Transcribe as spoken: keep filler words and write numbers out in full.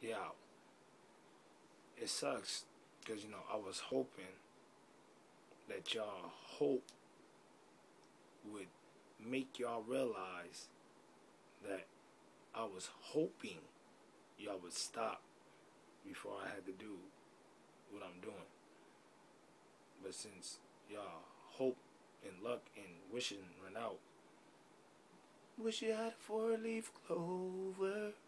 yeah, it sucks because, you know, I was hoping that y'all hope would make y'all realize that I was hoping y'all would stop before I had to do what I'm doing. But since y'all hope and luck and wishing run out, wish you had a four-leaf clover.